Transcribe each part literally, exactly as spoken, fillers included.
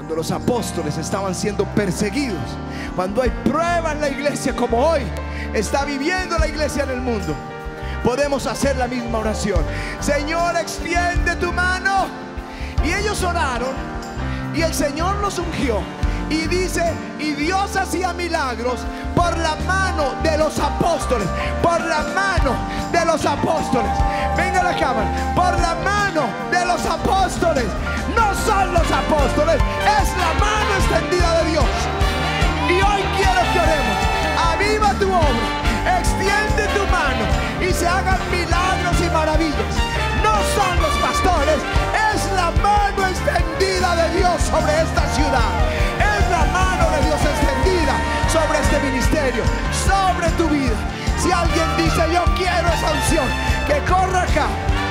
cuando los apóstoles estaban siendo perseguidos, cuando hay pruebas en la iglesia como hoy está viviendo la iglesia en el mundo, podemos hacer la misma oración. Señor, extiende tu mano. Y ellos oraron y el Señor los ungió. Y dice, y Dios hacía milagros por la mano de los apóstoles. Por la mano de los apóstoles. Venga a la cámara. Por la mano de los apóstoles. No son los apóstoles, es la mano extendida de Dios. Y hoy quiero que oremos. Aviva tu obra, extiende tu mano y se hagan milagros y maravillas. No son los pastores, es la mano extendida de Dios sobre esta ciudad. Es la mano de Dios extendida sobre este ministerio, sobre tu vida. Si alguien dice yo quiero esa unción, que corra acá.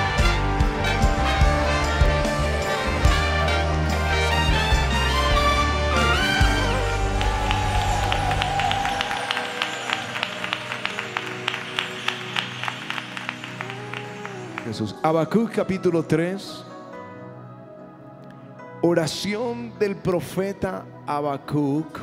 Jesús. Habacuc capítulo tres. Oración del profeta Habacuc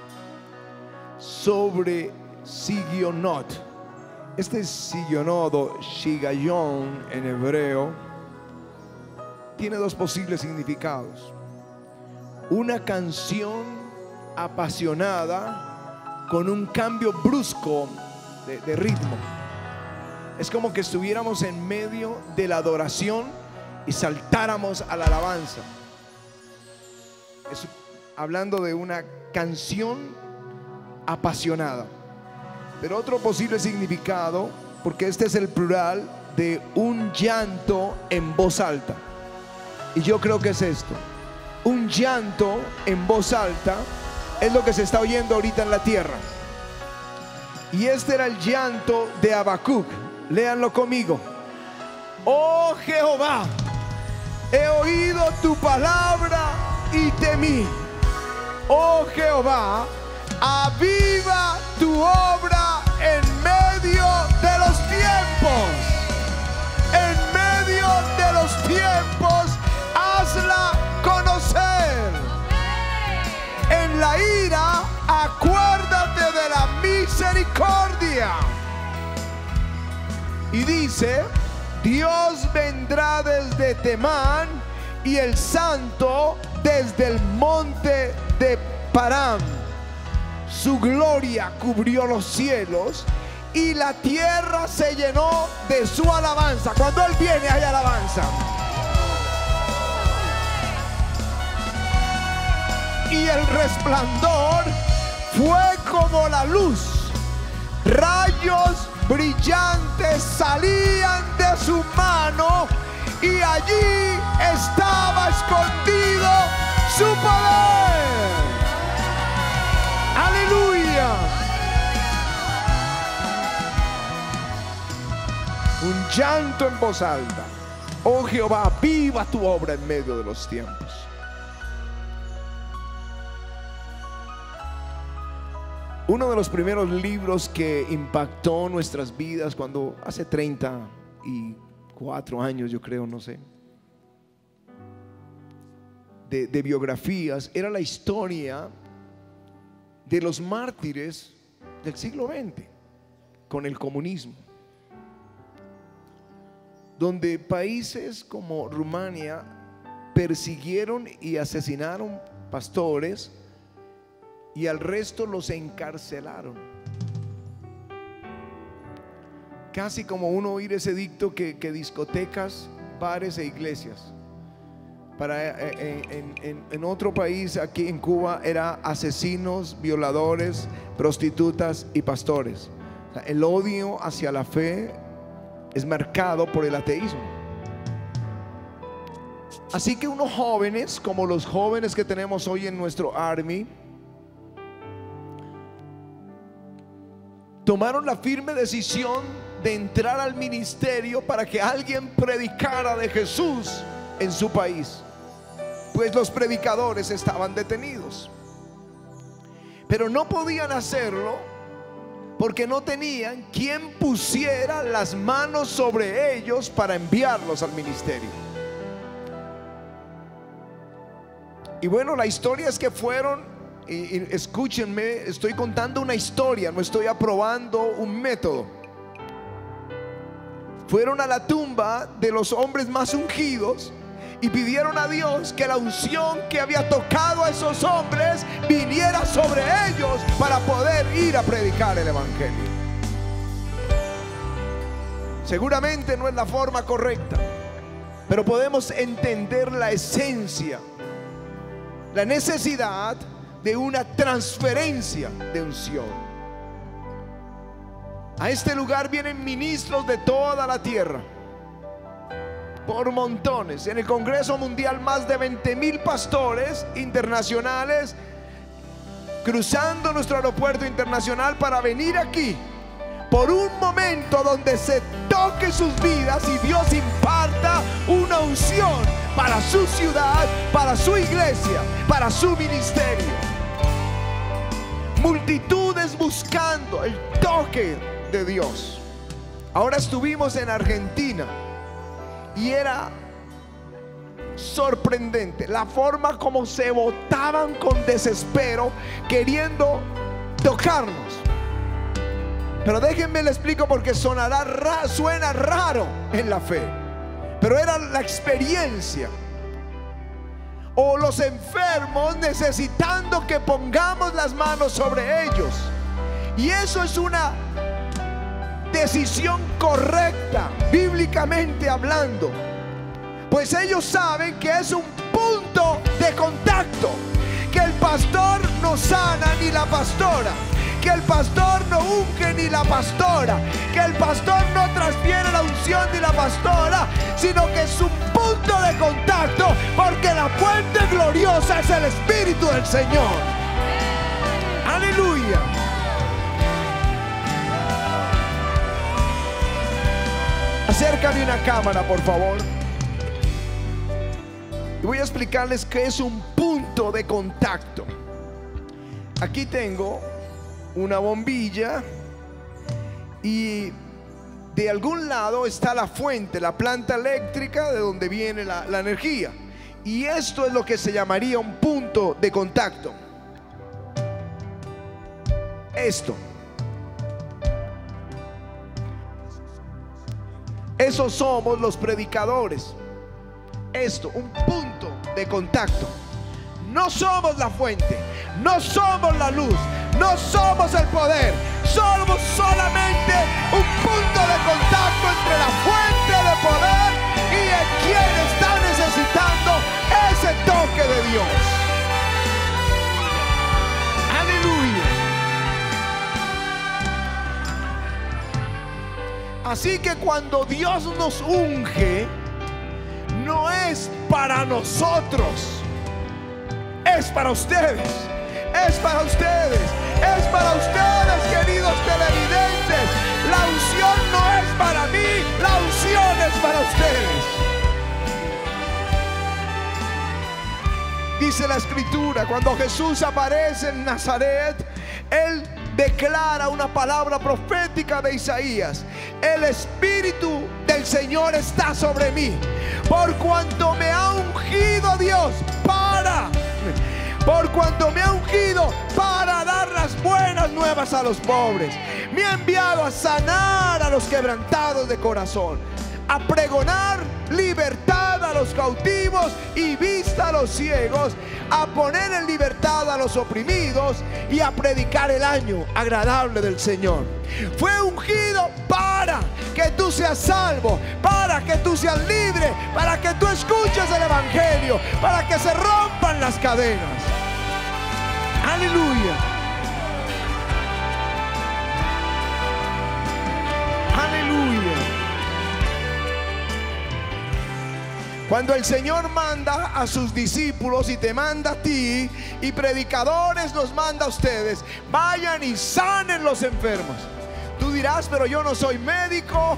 sobre Sigionot. Este es Sigionot o Shigayon en hebreo. Tiene dos posibles significados. Una canción apasionada con un cambio brusco de, de ritmo. Es como que estuviéramos en medio de la adoración y saltáramos a la alabanza. Es hablando de una canción apasionada. Pero otro posible significado, porque este es el plural de un llanto en voz alta. Y yo creo que es esto. Un llanto en voz alta es lo que se está oyendo ahorita en la tierra. Y este era el llanto de Habacuc. Léanlo conmigo. Oh Jehová, he oído tu palabra y temí. Oh Jehová, aviva tu obra en medio de los tiempos. En medio de los tiempos, hazla conocer. En la ira, acuérdate de la misericordia. Y dice, Dios vendrá desde Temán y el santo desde el monte de Param. Su gloria cubrió los cielos y la tierra se llenó de su alabanza. Cuando Él viene hay alabanza. Y el resplandor fue como la luz. Rayos brillantes salían de su mano y allí estaba escondido su poder. Aleluya. Un llanto en voz alta. Oh Jehová, viva tu obra en medio de los tiempos. Uno de los primeros libros que impactó nuestras vidas cuando hace treinta y cuatro años, yo creo, no sé, de, de biografías, era la historia de los mártires del siglo veinte con el comunismo, donde países como Rumania persiguieron y asesinaron pastores y al resto los encarcelaron. Casi como uno oír ese dicto que, que discotecas, bares e iglesias. Para, en, en, en otro país, aquí en Cuba, era asesinos, violadores, prostitutas y pastores. O sea, el odio hacia la fe es marcado por el ateísmo. Así que unos jóvenes, como los jóvenes que tenemos hoy en nuestro Army, tomaron la firme decisión de entrar al ministerio para que alguien predicara de Jesús en su país, pues los predicadores estaban detenidos. Pero no podían hacerlo porque no tenían quien pusiera las manos sobre ellos para enviarlos al ministerio. Y bueno, la historia es que fueron, y, y escúchenme, estoy contando una historia, no estoy aprobando un método. Fueron a la tumba de los hombres más ungidos y pidieron a Dios que la unción que había tocado a esos hombres viniera sobre ellos para poder ir a predicar el evangelio. Seguramente no es la forma correcta, pero podemos entender la esencia, la necesidad de una transferencia de unción. A este lugar vienen ministros de toda la tierra, por montones. En el Congreso Mundial más de veinte mil pastores internacionales cruzando nuestro aeropuerto internacional para venir aquí por un momento donde se toque sus vidas y Dios imparta una unción para su ciudad, para su iglesia, para su ministerio. Multitudes buscando el toque de Dios. Ahora estuvimos en Argentina y era sorprendente la forma como se botaban con desespero queriendo tocarnos. Pero déjenme le explico porque sonará ra, suena raro en la fe, pero era la experiencia. O los enfermos necesitando que pongamos las manos sobre ellos. Y eso es una decisión correcta, bíblicamente hablando, pues ellos saben que es un punto de contacto, que el pastor no sana ni la pastora, que el pastor no unge ni la pastora, que el pastor no transfiere la unción ni la pastora, sino que es un punto de contacto, porque la fuente gloriosa es el Espíritu del Señor. Aleluya. Acércame una cámara, por favor. Y voy a explicarles qué es un punto de contacto. Aquí tengo una bombilla y de algún lado está la fuente, la planta eléctrica de donde viene la, la energía. Y esto es lo que se llamaría un punto de contacto. Esto. Esos somos los predicadores. Esto, un punto de contacto. No somos la fuente, no somos la luz, no somos el poder. Somos solamente un punto de contacto entre la fuente de poder y el quien está necesitando ese toque de Dios. Aleluya. Así que cuando Dios nos unge, no es para nosotros, es para ustedes, es para ustedes, es para ustedes, queridos televidentes. La unción no es para mí, la unción es para ustedes. Dice la Escritura, cuando Jesús aparece en Nazaret, Él declara una palabra profética de Isaías: el Espíritu del Señor está sobre mí, por cuanto me ha ungido Dios para, por cuanto me ha ungido para dar las buenas nuevas a los pobres. Me ha enviado a sanar a los quebrantados de corazón, a pregonar libertad a los cautivos y vista a los ciegos, a poner en libertad a los oprimidos y a predicar el año agradable del Señor. Fue ungido para que tú seas salvo, para que tú seas libre, para que tú escuches el evangelio, para que se rompan las cadenas. Aleluya. Aleluya. Cuando el Señor manda a sus discípulos y te manda a ti, y predicadores nos manda a ustedes, vayan y sanen los enfermos. Tú dirás, pero yo no soy médico,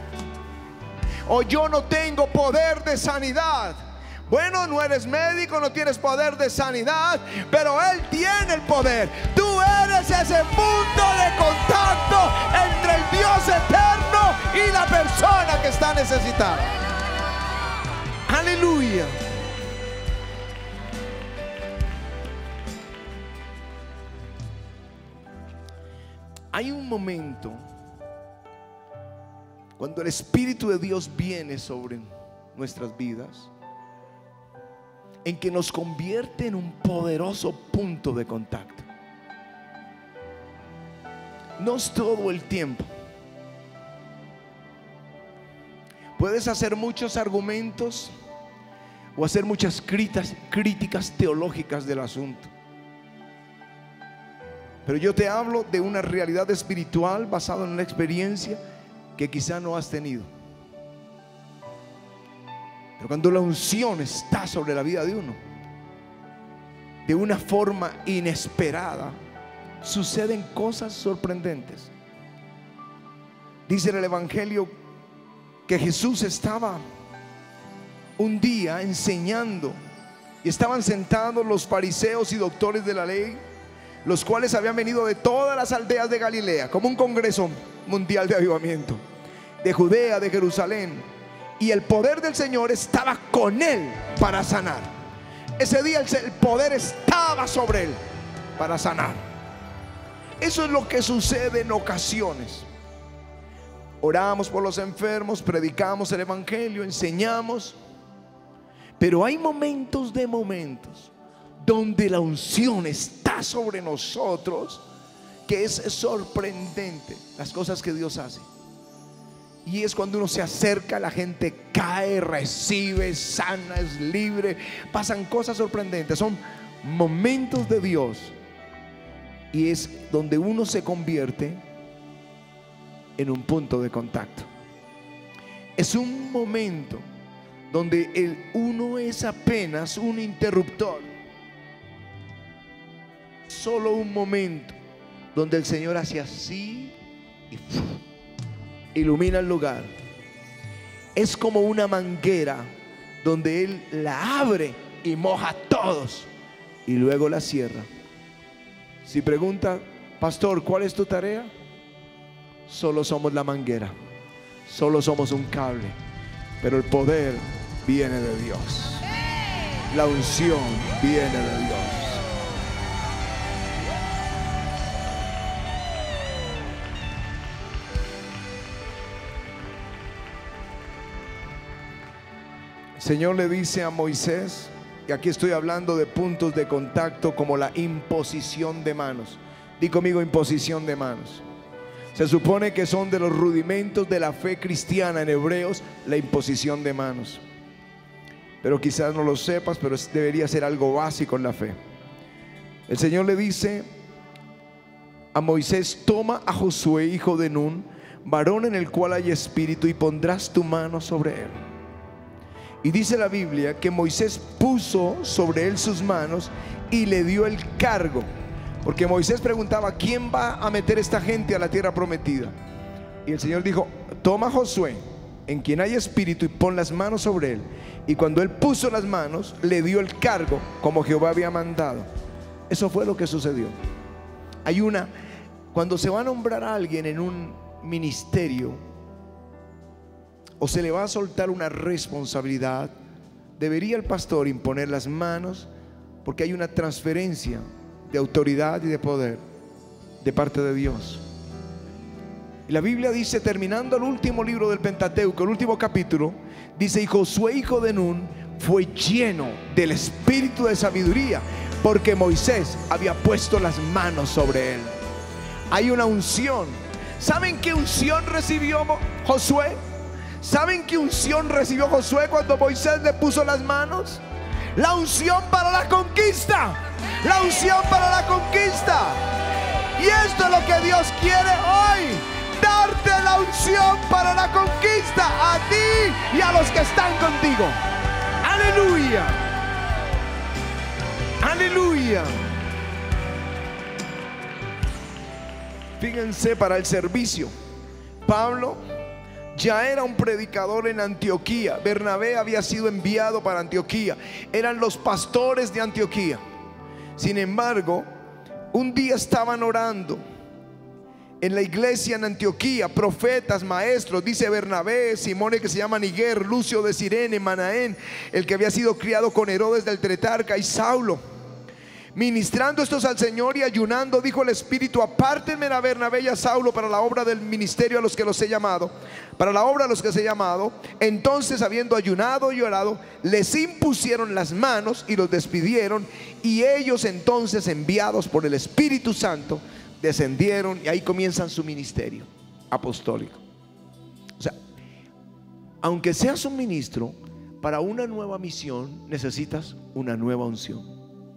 o yo no tengo poder de sanidad. Bueno, no eres médico, no tienes poder de sanidad, pero Él tiene el poder. Tú eres ese punto de contacto entre el Dios eterno y la persona que está necesitada. Aleluya. Hay un momento cuando el Espíritu de Dios viene sobre nuestras vidas, en que nos convierte en un poderoso punto de contacto. No es todo el tiempo. Puedes hacer muchos argumentos o hacer muchas críticas, críticas teológicas del asunto, pero yo te hablo de una realidad espiritual basada en una experiencia que quizá no has tenido. Pero cuando la unción está sobre la vida de uno, de una forma inesperada, suceden cosas sorprendentes. Dice en el Evangelio que Jesús estaba un día enseñando y estaban sentados los fariseos y doctores de la ley, los cuales habían venido de todas las aldeas de Galilea, como un congreso mundial de avivamiento, de Judea, de Jerusalén, y el poder del Señor estaba con él para sanar. Ese día el poder estaba sobre él para sanar. Eso es lo que sucede en ocasiones. Oramos por los enfermos, predicamos el evangelio, enseñamos, pero hay momentos de momentos donde la unción está sobre nosotros, que es sorprendente las cosas que Dios hace. Y es cuando uno se acerca, la gente cae, recibe, sana, es libre, pasan cosas sorprendentes. Son momentos de Dios, y es donde uno se convierte en un punto de contacto. Es un momento donde el uno es apenas un interruptor. Solo un momento donde el Señor hace así y ¡fuf! Ilumina el lugar. Es como una manguera donde Él la abre y moja a todos y luego la cierra. Si pregunta, pastor, ¿cuál es tu tarea? Solo somos la manguera, solo somos un cable, pero el poder viene de Dios, la unción viene de Dios. El Señor le dice a Moisés, y aquí estoy hablando de puntos de contacto como la imposición de manos. Di conmigo, imposición de manos. Se supone que son de los rudimentos de la fe cristiana en Hebreos, la imposición de manos. Pero quizás no lo sepas, pero debería ser algo básico en la fe. El Señor le dice a Moisés: toma a Josué, hijo de Nun, varón en el cual hay espíritu, y pondrás tu mano sobre él. Y dice la Biblia que Moisés puso sobre él sus manos y le dio el cargo, porque Moisés preguntaba: ¿quién va a meter esta gente a la tierra prometida? Y el Señor dijo: toma a Josué, en quien hay espíritu, y pon las manos sobre él. Y cuando él puso las manos, le dio el cargo como Jehová había mandado. Eso fue lo que sucedió. Hay una, cuando se va a nombrar a alguien en un ministerio o se le va a soltar una responsabilidad, debería el pastor imponer las manos, porque hay una transferencia de autoridad y de poder de parte de Dios. Y la Biblia dice, terminando el último libro del Pentateuco, el último capítulo, dice: y Josué, hijo de Nun, fue lleno del espíritu de sabiduría, porque Moisés había puesto las manos sobre él. Hay una unción. ¿Saben qué unción recibió Josué? ¿Saben qué unción recibió Josué cuando Moisés le puso las manos? La unción para la conquista. La unción para la conquista. Y esto es lo que Dios quiere hoy: darte la unción para la conquista, a ti y a los que están contigo. Aleluya. Aleluya. Fíjense, para el servicio, Pablo ya era un predicador en Antioquía. Bernabé había sido enviado para Antioquía. Eran los pastores de Antioquía. Sin embargo, un día estaban orando en la iglesia en Antioquía, profetas, maestros. Dice Bernabé, Simón, que se llama Niger, Lucio de Cirene, Manaén, el que había sido criado con Herodes del Tetrarca, y Saulo. Ministrando estos al Señor y ayunando, dijo el Espíritu: apártenme a Bernabé y a Saulo para la obra del ministerio a los que los he llamado, para la obra a los que os he llamado. Entonces, habiendo ayunado y orado, les impusieron las manos y los despidieron. Y ellos entonces, enviados por el Espíritu Santo, descendieron, y ahí comienzan su ministerio apostólico. O sea, aunque seas un ministro, para una nueva misión necesitas una nueva unción.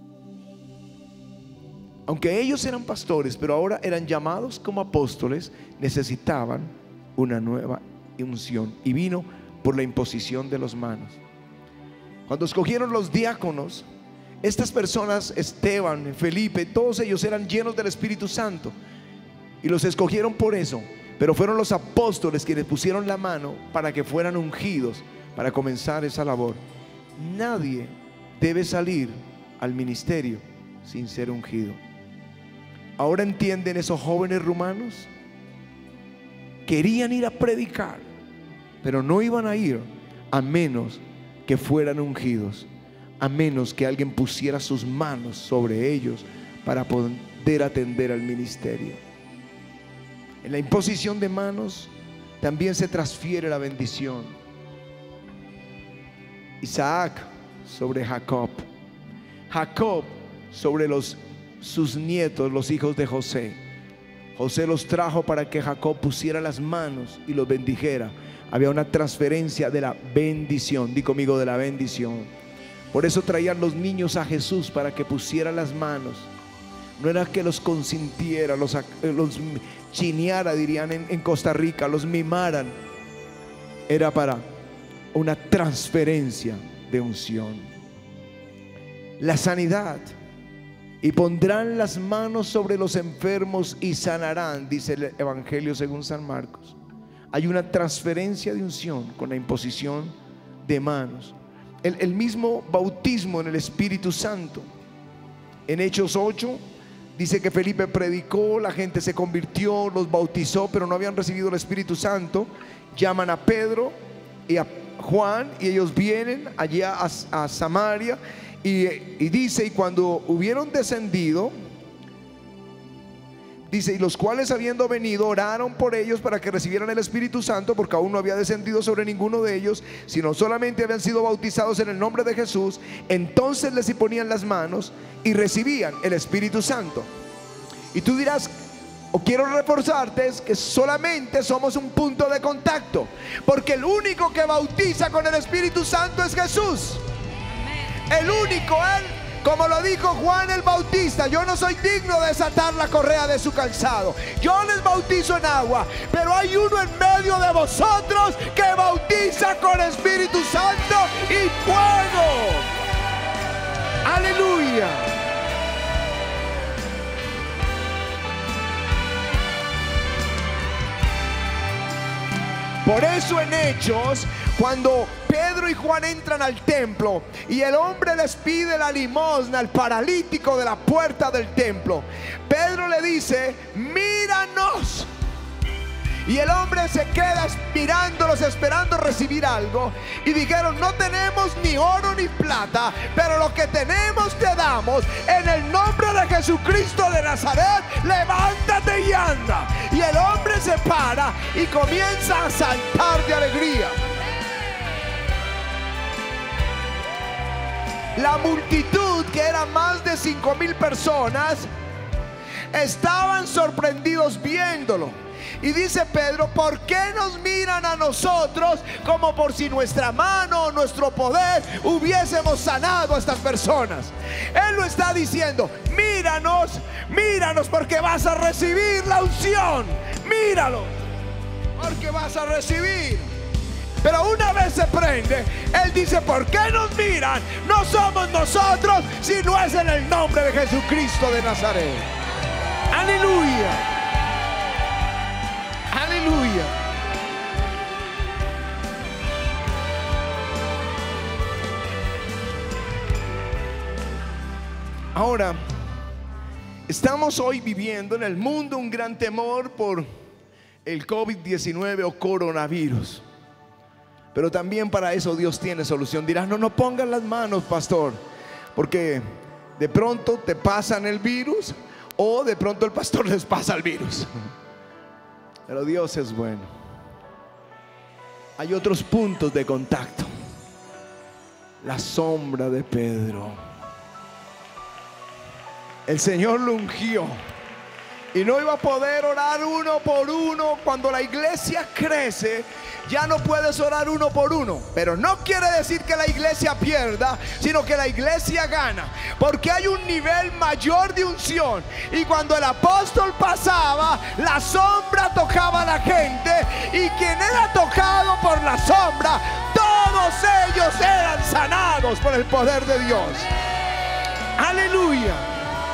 Aunque ellos eran pastores, pero ahora eran llamados como apóstoles, necesitaban una nueva unción, y vino por la imposición de las manos. Cuando escogieron los diáconos, estas personas, Esteban, Felipe, todos ellos eran llenos del Espíritu Santo y los escogieron por eso. Pero fueron los apóstoles quienes pusieron la mano para que fueran ungidos para comenzar esa labor. Nadie debe salir al ministerio sin ser ungido. Ahora entienden esos jóvenes rumanos. Querían ir a predicar, pero no iban a ir a menos que fueran ungidos, a menos que alguien pusiera sus manos sobre ellos para poder atender al ministerio. En la imposición de manos también se transfiere la bendición. Isaac sobre Jacob, Jacob sobre los sus nietos, los hijos de José. José los trajo para que Jacob pusiera las manos y los bendijera. Había una transferencia de la bendición. Di conmigo, de la bendición. Por eso traían los niños a Jesús, para que pusiera las manos. No era que los consintiera, los, los chineara, dirían en, en Costa Rica, los mimaran. Era para una transferencia de unción. La sanidad. Y pondrán las manos sobre los enfermos y sanarán, dice el Evangelio según San Marcos. Hay una transferencia de unción con la imposición de manos. El, el mismo bautismo en el Espíritu Santo. En Hechos ocho dice que Felipe predicó, la gente se convirtió, los bautizó, pero no habían recibido el Espíritu Santo. Llaman a Pedro y a Juan, y ellos vienen allá a, a Samaria. Y, y dice, y cuando hubieron descendido, dice, y los cuales habiendo venido oraron por ellos para que recibieran el Espíritu Santo, porque aún no había descendido sobre ninguno de ellos, sino solamente habían sido bautizados en el nombre de Jesús. Entonces les imponían las manos y recibían el Espíritu Santo. Y tú dirás, o quiero reforzarte, es que solamente somos un punto de contacto, porque el único que bautiza con el Espíritu Santo es Jesús. El único, Él, como lo dijo Juan el Bautista: yo no soy digno de desatar la correa de su calzado. Yo les bautizo en agua, pero hay uno en medio de vosotros que bautiza con Espíritu Santo y fuego. Aleluya. Por eso en Hechos, cuando Pedro y Juan entran al templo y el hombre les pide la limosna al paralítico de la puerta del templo, Pedro le dice: míranos. Y el hombre se queda mirándolos, esperando recibir algo. Y dijeron: no tenemos ni oro ni plata, pero lo que tenemos te damos. En el nombre de Jesucristo de Nazaret, levántate y anda. Y el hombre se para y comienza a saltar de alegría. La multitud, que era más de cinco mil personas, estaban sorprendidos viéndolo. Y dice Pedro: ¿por qué nos miran a nosotros como por si nuestra mano o nuestro poder hubiésemos sanado a estas personas? Él lo está diciendo: míranos, míranos, porque vas a recibir la unción. Míralo, porque vas a recibir. Pero una vez se prende, Él dice: ¿por qué nos miran? No somos nosotros, sino es en el nombre de Jesucristo de Nazaret. Aleluya. Aleluya. Ahora, estamos hoy viviendo en el mundo un gran temor por el COVID diecinueve o coronavirus. Pero también para eso Dios tiene solución. Dirás: no, no pongan las manos, pastor, porque De pronto te pasan el virus o de pronto el pastor les pasa el virus. Pero Dios es bueno. Hay otros puntos de contacto. La sombra de Pedro. El Señor lo ungió y no iba a poder orar uno por uno. Cuando la iglesia crece, ya no puedes orar uno por uno. Pero no quiere decir que la iglesia pierda, sino que la iglesia gana, porque hay un nivel mayor de unción. Y cuando el apóstol pasaba, la sombra tocaba a la gente, y quien era tocado por la sombra, todos ellos eran sanados por el poder de Dios. Aleluya.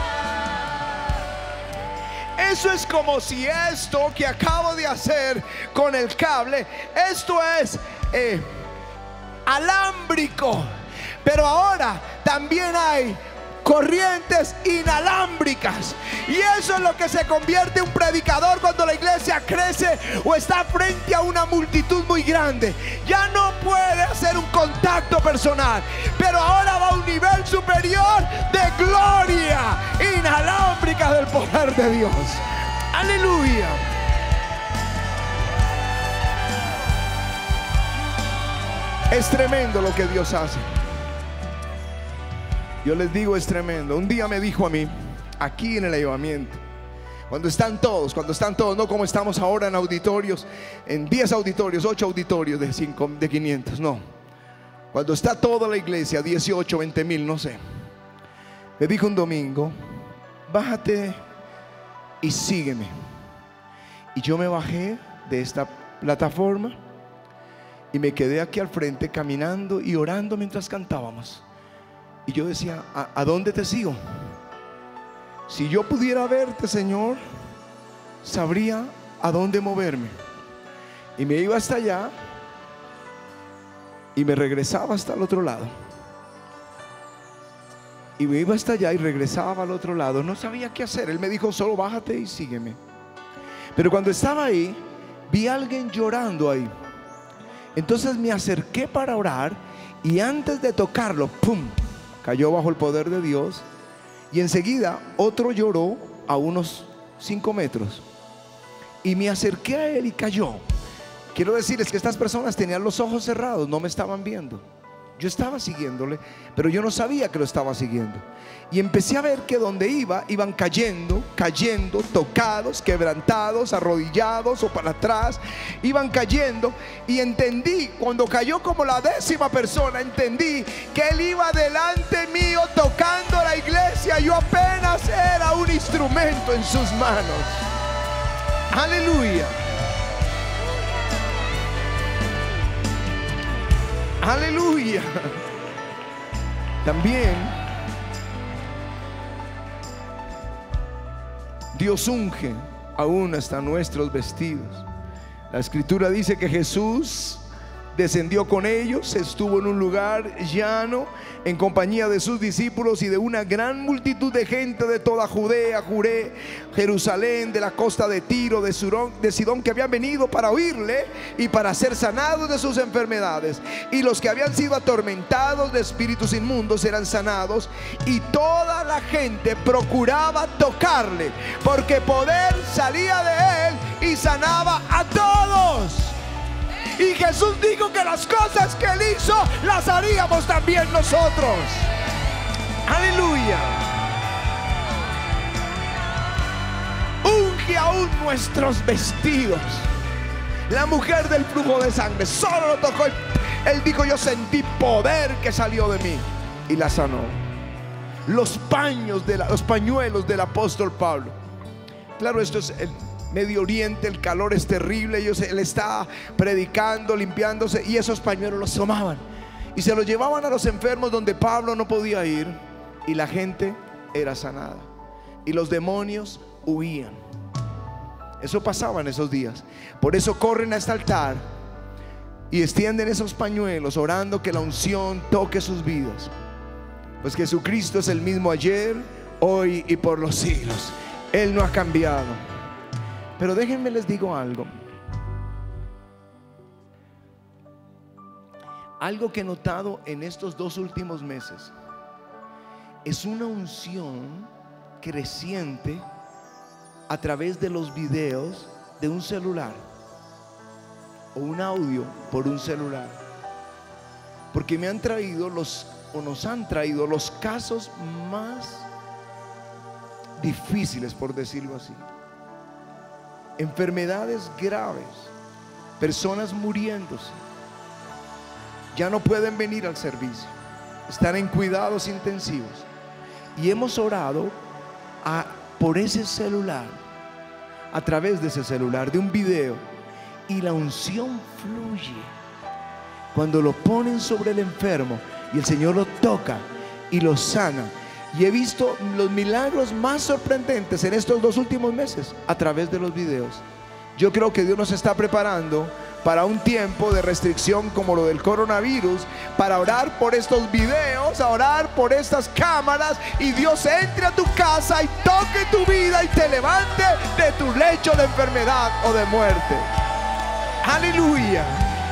Eso es como si esto que acabo de hacer con el cable, esto es eh, alámbrico, pero ahora también hay corrientes inalámbricas, y eso es lo que se convierte en un predicador cuando la iglesia crece o está frente a una multitud muy grande. Ya no puede hacer un contacto personal, pero ahora va a un nivel superior de gloria inalámbrica del poder de Dios. Aleluya. Es tremendo lo que Dios hace. Yo les digo, es tremendo. Un día me dijo a mí, aquí en el Avivamiento, cuando están todos, cuando están todos, no como estamos ahora en auditorios, en diez auditorios, ocho auditorios de, cinco, de quinientos, no. Cuando está toda la iglesia, dieciocho, veinte mil, no sé. Me dijo un domingo, bájate y sígueme. Y yo me bajé de esta plataforma y me quedé aquí al frente caminando y orando mientras cantábamos. Y yo decía, ¿a, ¿a dónde te sigo? Si yo pudiera verte, Señor, sabría a dónde moverme. Y me iba hasta allá y me regresaba hasta el otro lado. Y me iba hasta allá y regresaba al otro lado. No sabía qué hacer. Él me dijo, solo bájate y sígueme. Pero cuando estaba ahí, vi a alguien llorando ahí. Entonces me acerqué para orar, y antes de tocarlo, ¡pum!, cayó bajo el poder de Dios. Y enseguida otro lloró a unos cinco metros. Y me acerqué a él y cayó. Quiero decirles que estas personas tenían los ojos cerrados, no me estaban viendo. Yo estaba siguiéndole, pero yo no sabía que lo estaba siguiendo. Y empecé a ver que donde iba, iban cayendo, cayendo, tocados, quebrantados, arrodillados o para atrás. Iban cayendo, y entendí, cuando cayó como la décima persona, entendí que él iba delante mío tocando la iglesia. Yo apenas era un instrumento en sus manos. Aleluya. Aleluya. También Dios unge aún hasta nuestros vestidos. La escritura dice que Jesús descendió con ellos, estuvo en un lugar llano en compañía de sus discípulos y de una gran multitud de gente de toda Judea, Juré, Jerusalén, de la costa de Tiro, de, Surón, de Sidón, que habían venido para oírle y para ser sanados de sus enfermedades. Y los que habían sido atormentados de espíritus inmundos eran sanados, y toda la gente procuraba tocarle, porque poder salía de él y sanaba a todos. Y Jesús dijo que las cosas que él hizo las haríamos también nosotros. Aleluya. Unge aún nuestros vestidos. La mujer del flujo de sangre solo lo tocó. Él dijo, yo sentí poder que salió de mí, y la sanó. Los paños de la, los pañuelos del apóstol Pablo. Claro, esto es el Medio Oriente, el calor es terrible. Ellos, él está predicando, limpiándose, y esos pañuelos los tomaban y se los llevaban a los enfermos donde Pablo no podía ir, y la gente era sanada y los demonios huían. Eso pasaba en esos días. Por eso corren a este altar y extienden esos pañuelos, orando que la unción toque sus vidas, pues Jesucristo es el mismo ayer, hoy y por los siglos. Él no ha cambiado. Pero déjenme les digo algo. Algo que he notado en estos dos últimos meses es una unción creciente a través de los videos de un celular o un audio por un celular, porque me han traído los o nos han traído los casos más difíciles, por decirlo así, enfermedades graves, personas muriéndose, ya no pueden venir al servicio, están en cuidados intensivos, y hemos orado a, por ese celular, a través de ese celular, de un video, y la unción fluye cuando lo ponen sobre el enfermo y el Señor lo toca y lo sana. Y he visto los milagros más sorprendentes en estos dos últimos meses a través de los videos. Yo creo que Dios nos está preparando para un tiempo de restricción como lo del coronavirus, para orar por estos videos, a orar por estas cámaras, y Dios entre a tu casa y toque tu vida y te levante de tu lecho de enfermedad o de muerte. Aleluya.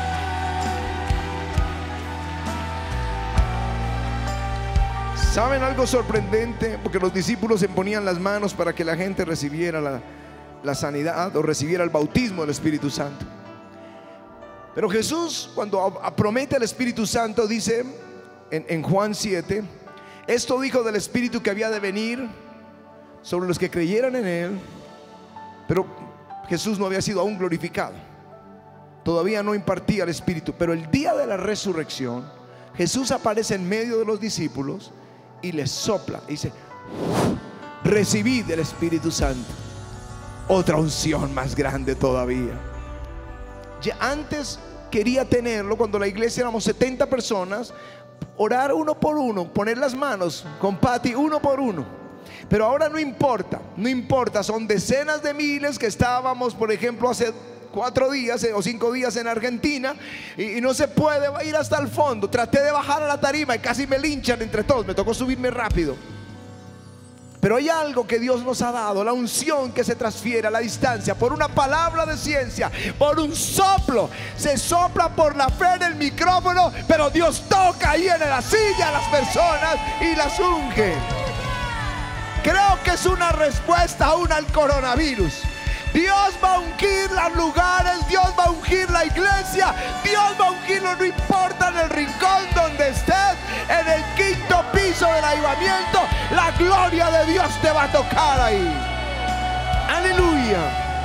¿Saben algo sorprendente? Porque los discípulos se ponían las manos para que la gente recibiera la, la sanidad o recibiera el bautismo del Espíritu Santo. Pero Jesús, cuando promete el Espíritu Santo, dice en, en Juan siete: esto dijo del Espíritu que había de venir sobre los que creyeran en Él. Pero Jesús no había sido aún glorificado, todavía no impartía el Espíritu. Pero el día de la resurrección, Jesús aparece en medio de los discípulos y les sopla y dice: recibid el Espíritu Santo. Otra unción más grande todavía. Ya antes quería tenerlo, cuando la iglesia éramos setenta personas, orar uno por uno, poner las manos con Pati uno por uno. Pero ahora no importa, no importa, son decenas de miles que estábamos, por ejemplo, hace cuatro días o cinco días en Argentina, y, y no se puede ir hasta el fondo. Traté de bajar a la tarima y casi me linchan entre todos, me tocó subirme rápido. Pero hay algo que Dios nos ha dado, la unción que se transfiere a la distancia por una palabra de ciencia, por un soplo. Se sopla por la fe en el micrófono, pero Dios toca ahí en la silla a las personas y las unge. Creo que es una respuesta aún al coronavirus. Dios va a ungir los lugares, Dios va a ungir la iglesia, Dios va a ungirlo, no importa en el rincón donde estés, en el quinto piso del avivamiento, la gloria de Dios te va a tocar ahí. Aleluya.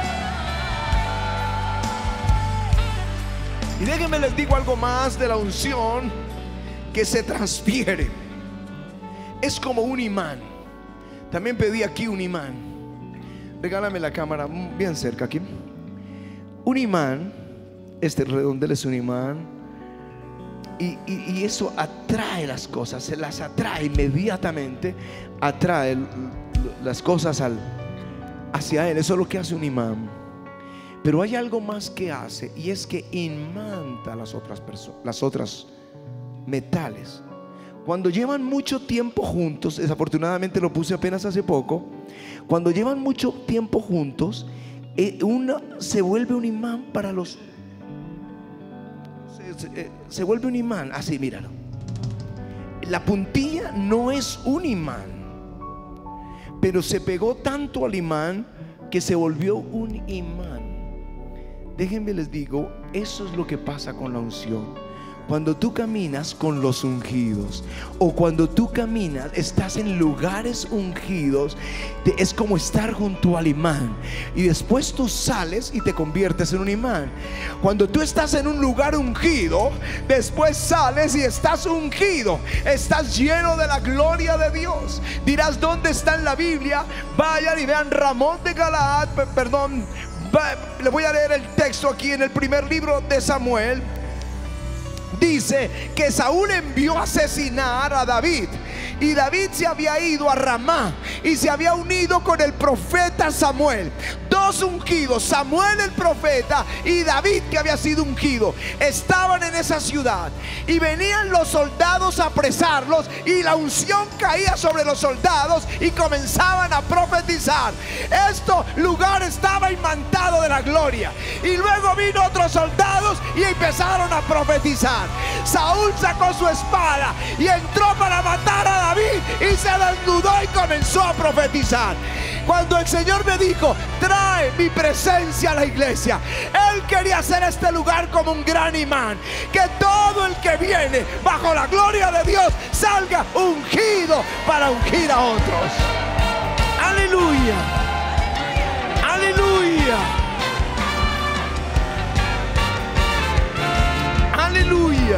Y déjenme les digo algo más de la unción que se transfiere. Es como un imán. También pedí aquí un imán. Regálame la cámara bien cerca aquí. Un imán, este redondel es un imán, y, y, y eso atrae las cosas, se las atrae inmediatamente, atrae las cosas al, hacia él. Eso es lo que hace un imán. Pero hay algo más que hace, y es que imanta las otras personas, las otras metales. Cuando llevan mucho tiempo juntos, desafortunadamente lo puse apenas hace poco, cuando llevan mucho tiempo juntos, eh, uno se vuelve un imán para los... Se, se, eh, se vuelve un imán, así, míralo. La puntilla no es un imán, pero se pegó tanto al imán que se volvió un imán. Déjenme les digo, eso es lo que pasa con la unción. Cuando tú caminas con los ungidos, o cuando tú caminas, estás en lugares ungidos, te, es como estar junto al imán, y después tú sales y te conviertes en un imán. Cuando tú estás en un lugar ungido, después sales y estás ungido, estás lleno de la gloria de Dios. Dirás, ¿dónde está en la Biblia? Vayan y vean Ramón de Galaad, perdón, le voy a leer el texto aquí en el primer libro de Samuel. Dice que Saúl envió a asesinar a David, y David se había ido a Ramá y se había unido con el profeta Samuel. Dos dos ungidos, Samuel el profeta y David que había sido ungido, estaban en esa ciudad. Y venían los soldados a apresarlos, y la unción caía sobre los soldados y comenzaban a profetizar. Este lugar estaba imantado de la gloria. Y luego vino otros soldados y empezaron a profetizar. Saúl sacó su espada y entró para matar a David, y se desnudó y comenzó a profetizar. Cuando el Señor me dijo: trae mi presencia a la iglesia, Él quería hacer este lugar como un gran imán, que todo el que viene bajo la gloria de Dios salga ungido para ungir a otros. Aleluya, aleluya, aleluya.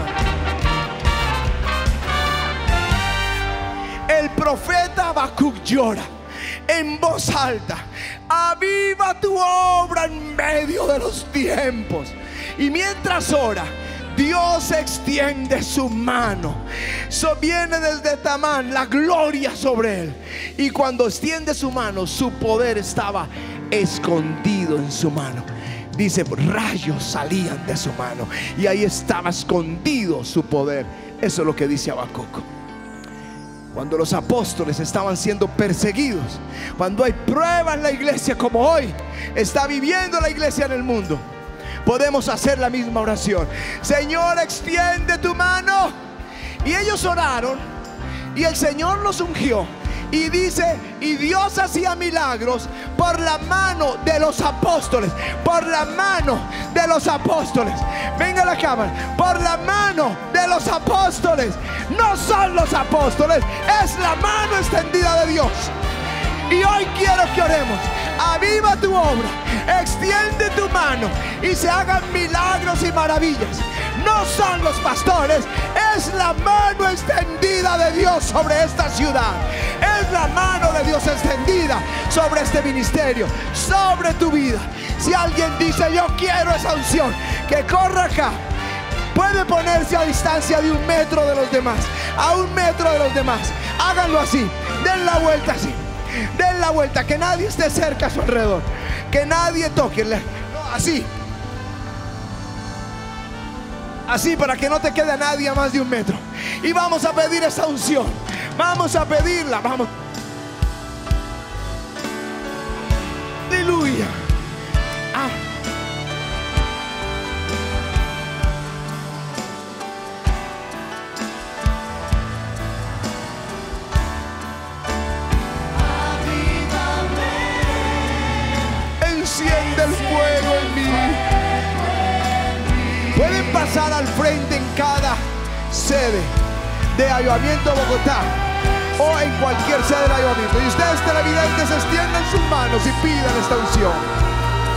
El profeta Habacuc llora en voz alta: aviva tu obra en medio de los tiempos. Y mientras ora, Dios extiende su mano. So viene desde Tamán la gloria sobre él. Y cuando extiende su mano, su poder estaba escondido en su mano. Dice, rayos salían de su mano, y ahí estaba escondido su poder. Eso es lo que dice Habacuc. Cuando los apóstoles estaban siendo perseguidos, cuando hay pruebas en la iglesia como hoy está viviendo la iglesia en el mundo, podemos hacer la misma oración: Señor, extiende tu mano. Y ellos oraron, y el Señor los ungió. Y dice, y Dios hacía milagros por la mano de los apóstoles. Por la mano de los apóstoles. Venga a la cámara. Por la mano de los apóstoles. No son los apóstoles, es la mano extendida de Dios. Y hoy quiero que oremos: aviva tu obra, extiende tu mano y se hagan milagros y maravillas. No son los pastores, es la mano extendida de Dios sobre esta ciudad. Es la mano de Dios extendida sobre este ministerio, sobre tu vida. Si alguien dice: yo quiero esa unción, que corra acá. Puede ponerse a distancia de un metro de los demás, a un metro de los demás. Háganlo así, den la vuelta así. Den la vuelta, que nadie esté cerca a su alrededor, que nadie toque. No, así. Así, para que no te quede a nadie a más de un metro. Y vamos a pedir esa unción. Vamos a pedirla, vamos. Aleluya. Ah. Enciende el fuego en mí. Pueden pasar al frente en cada sede de Avivamiento Bogotá o en cualquier sede de Avivamiento. Y ustedes, televidentes, extiendan sus manos y pidan esta unción.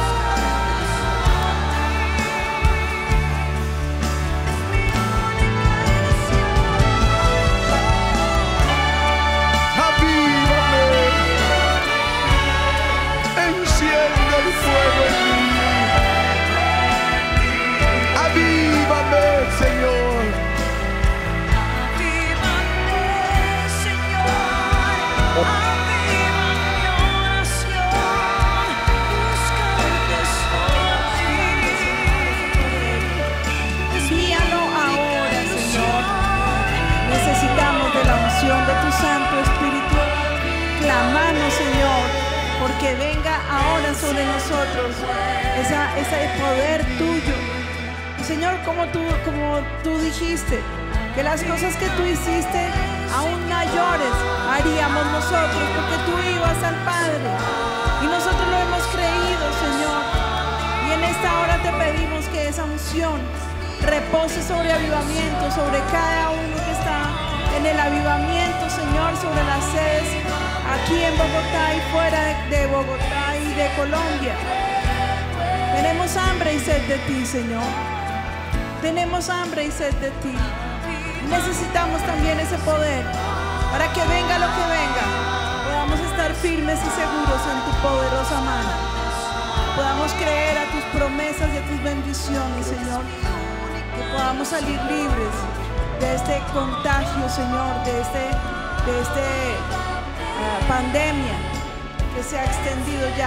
De tu Santo Espíritu, clamamos, Señor, porque venga ahora sobre nosotros esa, ese poder tuyo. Señor, como tú, como tú dijiste, que las cosas que tú hiciste aún mayores haríamos nosotros, porque tú ibas al Padre y nosotros lo hemos creído, Señor. Y en esta hora te pedimos que esa unción repose sobre Avivamiento, sobre cada uno que está en el Avivamiento, Señor, sobre las sedes aquí en Bogotá y fuera de, de Bogotá y de Colombia. Tenemos hambre y sed de ti, Señor. Tenemos hambre y sed de ti. Necesitamos también ese poder para que venga lo que venga, podamos estar firmes y seguros en tu poderosa mano. Podamos creer a tus promesas y a tus bendiciones, Señor. Que podamos salir libres de este contagio, Señor, de este, de este uh, pandemia que se ha extendido ya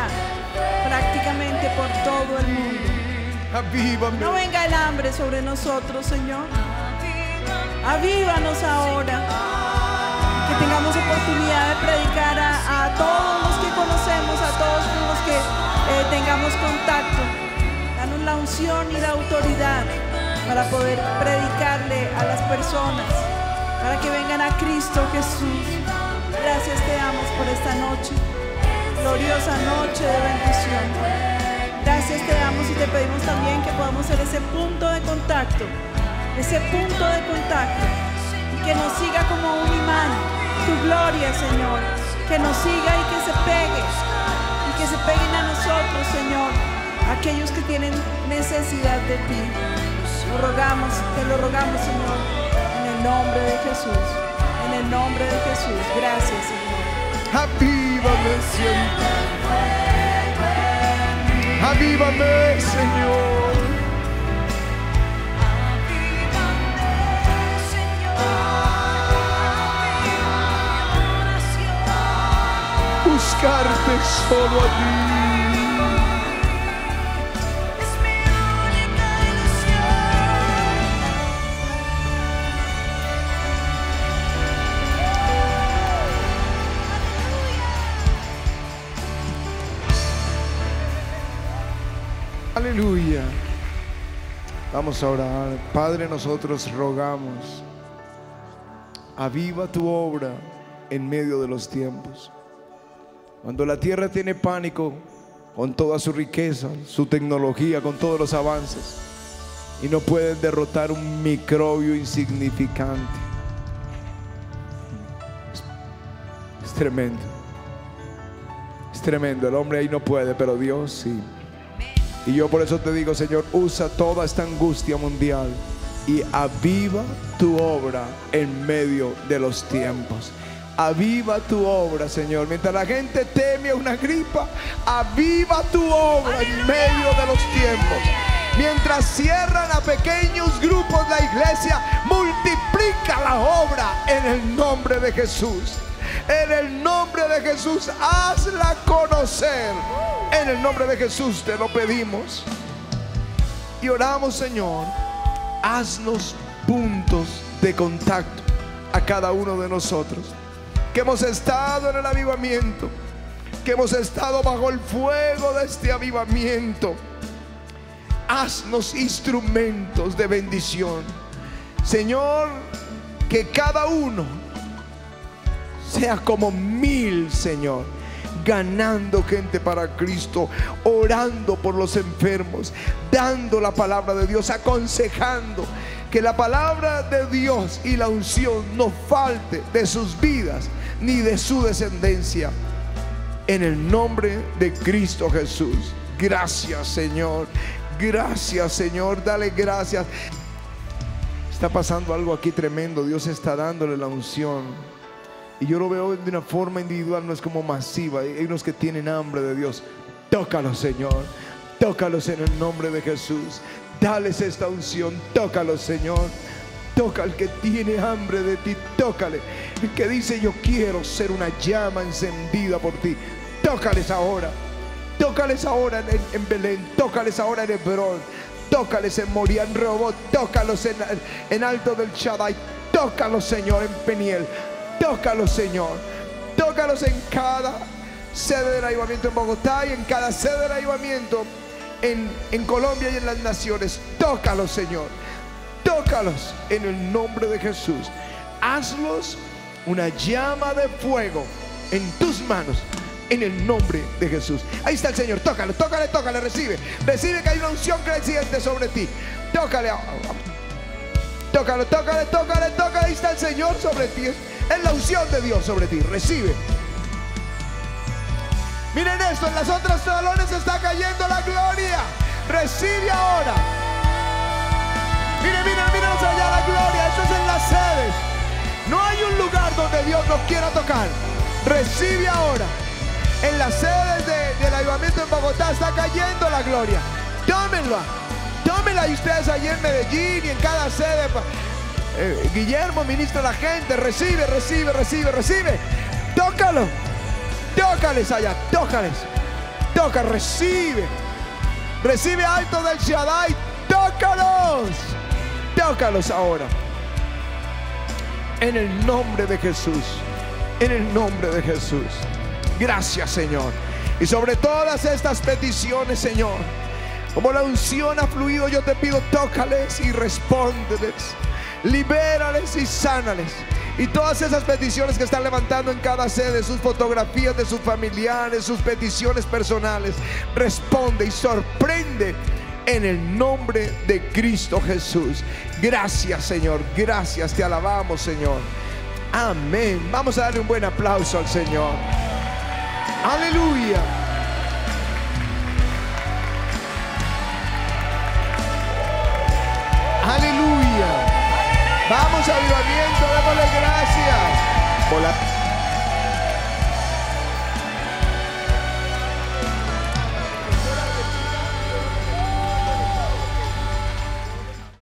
prácticamente por todo el mundo. Avívame. No venga el hambre sobre nosotros, Señor. Avívanos ahora. Que tengamos oportunidad de predicar a, a todos los que conocemos, a todos con los que eh, tengamos contacto. Danos la unción y la autoridad para poder predicarle a las personas, para que vengan a Cristo Jesús. Gracias te damos por esta noche, gloriosa noche de bendición. Gracias te damos y te pedimos también que podamos ser ese punto de contacto, ese punto de contacto, y que nos siga como un imán tu gloria, Señor, que nos siga y que se pegue, y que se peguen a nosotros, Señor, aquellos que tienen necesidad de ti. Lo rogamos, te lo rogamos, Señor, en el nombre de Jesús, en el nombre de Jesús. Gracias, Señor. Avívame siempre. Avívame, Señor. Buscarte solo a ti. Aleluya. Vamos a orar. Padre, nosotros rogamos, aviva tu obra en medio de los tiempos. Cuando la tierra tiene pánico con toda su riqueza, su tecnología, con todos los avances, y no pueden derrotar un microbio insignificante. Es, es tremendo. Es tremendo. El hombre ahí no puede, pero Dios sí. Y yo por eso te digo, Señor, usa toda esta angustia mundial y aviva tu obra en medio de los tiempos. Aviva tu obra, Señor. Mientras la gente teme una gripa, aviva tu obra en medio de los tiempos. Mientras cierran a pequeños grupos la iglesia, multiplica la obra en el nombre de Jesús. En el nombre de Jesús, hazla conocer. En el nombre de Jesús te lo pedimos. Y oramos, Señor, haznos puntos de contacto a cada uno de nosotros, que hemos estado en el avivamiento, que hemos estado bajo el fuego de este avivamiento. Haznos instrumentos de bendición, Señor, que cada uno sea como mil, Señor, ganando gente para Cristo, orando por los enfermos, dando la palabra de Dios, aconsejando. Que la palabra de Dios y la unción no falte de sus vidas ni de su descendencia. En el nombre de Cristo Jesús. Gracias, Señor. Gracias, Señor. Dale gracias. Está pasando algo aquí tremendo. Dios está dándole la unción. Y yo lo veo de una forma individual, no es como masiva. Hay unos que tienen hambre de Dios. Tócalos, Señor. Tócalos en el nombre de Jesús. Dales esta unción. Tócalos, Señor. Toca al que tiene hambre de ti. Tócale. El que dice yo quiero ser una llama encendida por ti. Tócales ahora. Tócales ahora en, en Belén. Tócales ahora en Hebrón. Tócales en Moría, en Rehoboth. Tócalos en, en Alto del Shaddai. Tócalos, Señor, en Peniel. Tócalos, Señor. Tócalos en cada sede del avivamiento en Bogotá y en cada sede del avivamiento en, en Colombia y en las naciones. Tócalos, Señor. Tócalos en el nombre de Jesús. Hazlos una llama de fuego en tus manos, en el nombre de Jesús. Ahí está el Señor. Tócale, tócale, tócale. Recibe. Recibe que hay una unción creciente sobre ti. Tócale. Tócale, tócale, tócale, tócale. Ahí está el Señor sobre ti. Es la unción de Dios sobre ti. Recibe. Miren esto. En las otras salones está cayendo la gloria. Recibe ahora. Miren, miren, miren allá la gloria. Esto es en las sedes. No hay un lugar donde Dios no quiera tocar. Recibe ahora. En las sedes de, del avivamiento en Bogotá está cayendo la gloria. Tómenla. Tómenla. Y ustedes allí en Medellín y en cada sede. Eh, Guillermo ministra a la gente. Recibe, recibe, recibe, recibe. Tócalo. Tócales allá. Tócales. Toca, recibe. Recibe alto del Shaddai. Tócalos. Tócalos ahora. En el nombre de Jesús. En el nombre de Jesús. Gracias, Señor. Y sobre todas estas peticiones, Señor, como la unción ha fluido, yo te pido, tócales y respóndeles. Libérales y sánales. Y todas esas peticiones que están levantando en cada sede, sus fotografías de sus familiares, sus peticiones personales, responde y sorprende en el nombre de Cristo Jesús. Gracias, Señor. Gracias, te alabamos, Señor. Amén. Vamos a darle un buen aplauso al Señor. Aleluya. Aleluya. Vamos a avivamiento, démosle gracias por la